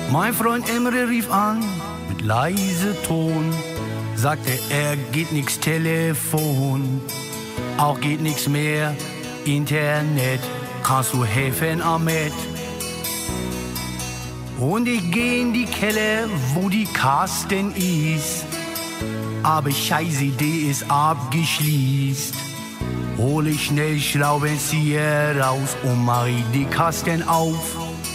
Mein Freund Emre rief an mit leise Ton, sagte, er geht nix Telefon, auch geht nix mehr Internet, kannst du helfen, Ahmed? Und ich geh in die Keller, wo die Kasten ist, aber scheiße Idee ist abgeschließt. Hol ich schnell Schraubenzieher raus und mach die Kasten auf.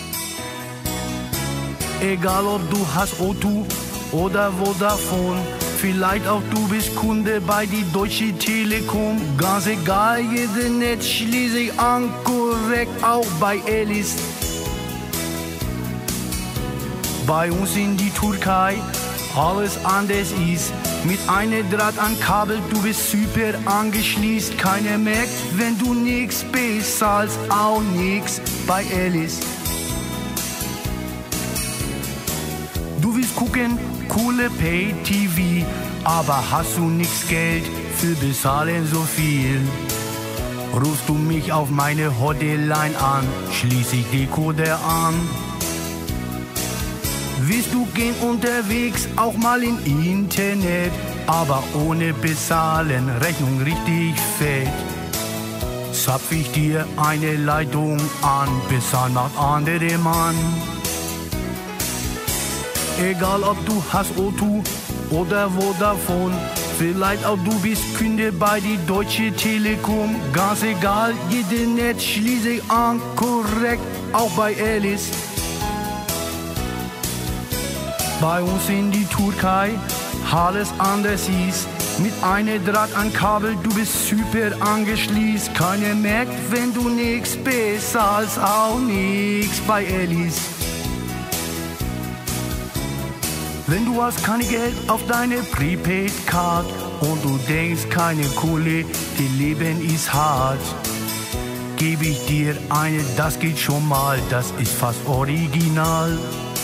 Egal ob du hast O2 oder Vodafone, vielleicht auch du bist Kunde bei die Deutsche Telekom. Ganz egal, jedes Netz schließe ich an, korrekt auch bei Elis. Bei uns in die Türkei alles anders ist. Mit einem Draht an Kabel, du bist super angeschließt. Keiner merkt, wenn du nix bezahlst, auch nix bei Elis. Du willst gucken, coole Pay-TV, aber hast du nix Geld für bezahlen so viel. Rufst du mich auf meine Hotline an, schließ ich Decoder an. Willst du gehen unterwegs, auch mal im Internet, aber ohne bezahlen, Rechnung richtig fett. Zapf ich dir eine Leitung an, bezahlen macht andere Mann. Egal ob du hast O2 oder Vodafone, vielleicht auch du bist Kunde bei die Deutsche Telekom. Ganz egal, jedes Netz schließe ich an, korrekt, auch bei Elis. Bei uns in die Türkei alles anders ist. Mit einem Draht an Kabel, du bist super angeschließt. Keiner merkt, wenn du nix bezahlst, auch nix bei Elis. Wenn du hast kein Geld auf deine Prepaid-Card und du denkst, keine Kohle, das Leben ist hart, gebe ich dir eine, das geht schon mal, das ist fast original.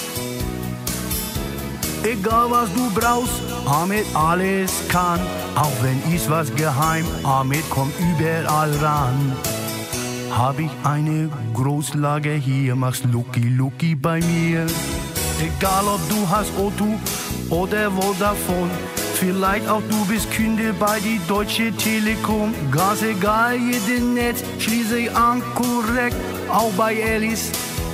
Egal was du brauchst, Ahmed alles kann. Auch wenn ist was geheim, Ahmed kommt überall ran. Hab ich eine Großlager hier, machst Lucky bei mir. Egal ob du hast O2 oder Vodafone, vielleicht auch du bist Kunde bei die Deutsche Telekom. Ganz egal, jedes Netz schließe ich an, korrekt, auch bei Elis.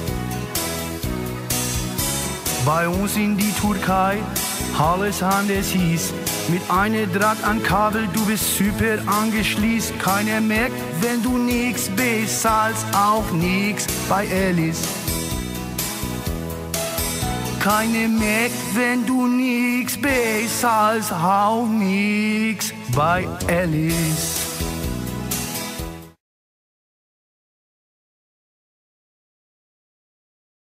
Bei uns in die Türkei alles anders hieß. Mit einem Draht an Kabel, du bist super angeschließt. Keiner merkt, wenn du nix bezahlst, auch nix bei Elis. Keiner merkt, wenn du nix bezahlst, auch nix bei Elis.